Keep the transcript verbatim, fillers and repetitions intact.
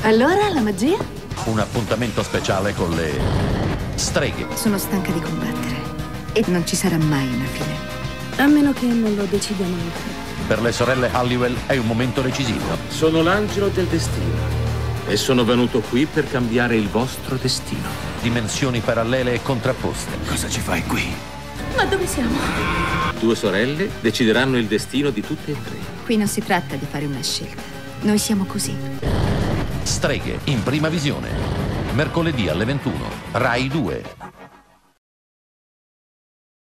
Allora, la magia? Un appuntamento speciale con le streghe. Sono stanca di combattere e non ci sarà mai una fine. A meno che non lo decidiamo noi. Per le sorelle Halliwell è un momento decisivo. Sono l'angelo del destino e sono venuto qui per cambiare il vostro destino. Dimensioni parallele e contrapposte. Cosa ci fai qui? Ma dove siamo? Due sorelle decideranno il destino di tutte e tre. Qui non si tratta di fare una scelta. Noi siamo così. Streghe in prima visione. Mercoledì alle ventuno. Rai due.